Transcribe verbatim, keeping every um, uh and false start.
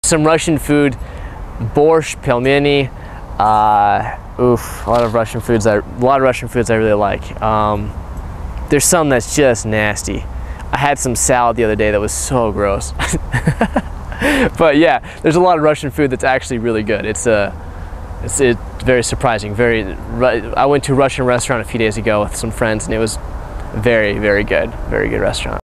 some Russian food, borscht, pelmeni, uh, oof, a lot of Russian foods. I, a lot of Russian foods I really like. Um, there's some that's just nasty. I had some salad the other day that was so gross. But yeah, there's a lot of Russian food that's actually really good. It's a, uh, it's, it's very surprising. Very. I went to a Russian restaurant a few days ago with some friends, and it was very, very good. Very good restaurant.